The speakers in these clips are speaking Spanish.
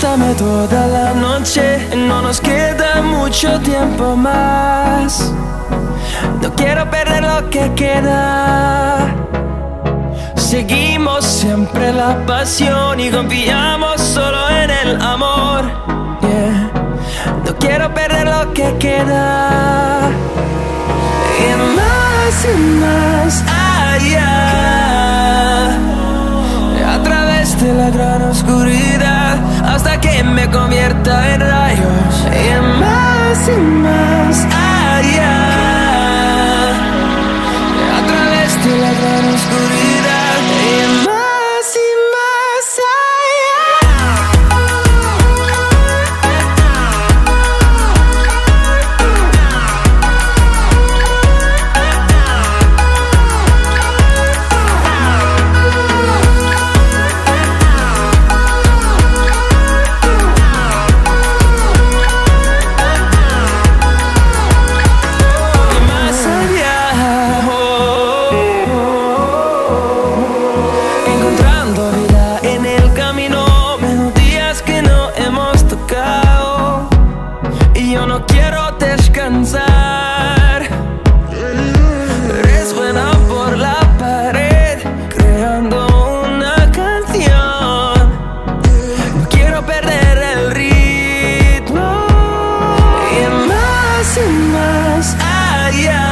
bésame toda la noche, no nos queda mucho tiempo más. No quiero perder lo que queda. Seguimos siempre la pasión y confiamos solo en el amor. Yeah. No quiero perder lo que queda. Y más allá, a través de la gran oscuridad, hasta que me convierta en rayos. Y más allá, a través de la gran oscuridad. Y más descansar. Resuena por la pared, creando una canción. No quiero perder el ritmo. Y más allá,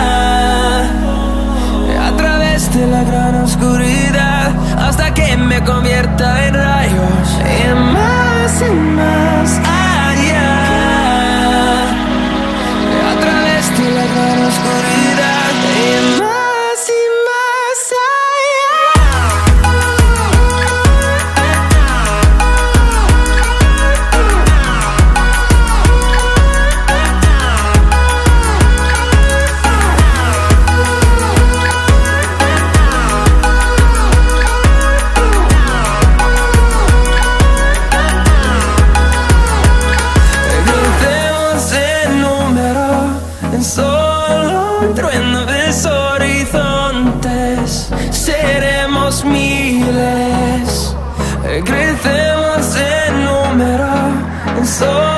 a través de la gran oscuridad, hasta que me convierta en rayos. Y más allá, la gran oscuridad. Y más allá. Crucemos el número en solo un trueno de horizontes. Seremos miles. Crecemos en número en solo